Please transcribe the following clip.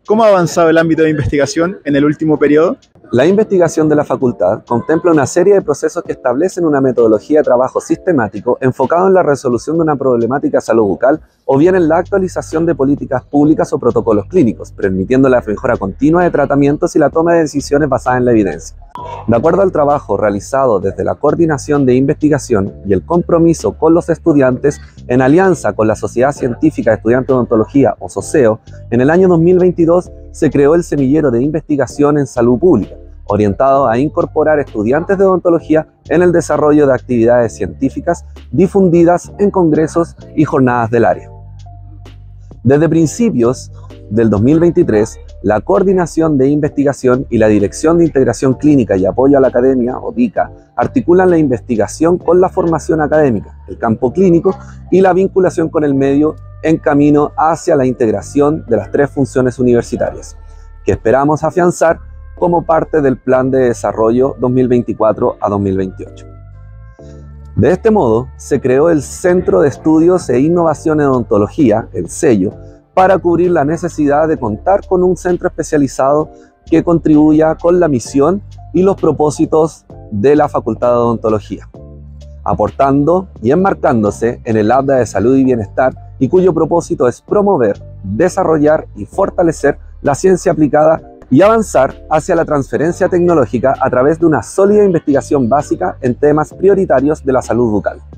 ¿Cómo ha avanzado el ámbito de investigación en el último periodo? La investigación de la facultad contempla una serie de procesos que establecen una metodología de trabajo sistemático enfocado en la resolución de una problemática de salud bucal o bien en la actualización de políticas públicas o protocolos clínicos, permitiendo la mejora continua de tratamientos y la toma de decisiones basadas en la evidencia. De acuerdo al trabajo realizado desde la Coordinación de Investigación y el compromiso con los estudiantes en alianza con la Sociedad Científica de Estudiantes de Odontología, o SOCEO, en el año 2022 se creó el Semillero de Investigación en Salud Pública, orientado a incorporar estudiantes de odontología en el desarrollo de actividades científicas difundidas en congresos y jornadas del área. Desde principios del 2023, la Coordinación de Investigación y la Dirección de Integración Clínica y Apoyo a la Academia, o DICA, articulan la investigación con la formación académica, el campo clínico y la vinculación con el medio en camino hacia la integración de las tres funciones universitarias, que esperamos afianzar como parte del Plan de Desarrollo 2024 a 2028. De este modo, se creó el Centro de Estudios e Innovación en Odontología, el CEIO, para cubrir la necesidad de contar con un centro especializado que contribuya con la misión y los propósitos de la Facultad de Odontología, aportando y enmarcándose en el área de salud y bienestar y cuyo propósito es promover, desarrollar y fortalecer la ciencia aplicada y avanzar hacia la transferencia tecnológica a través de una sólida investigación básica en temas prioritarios de la salud bucal.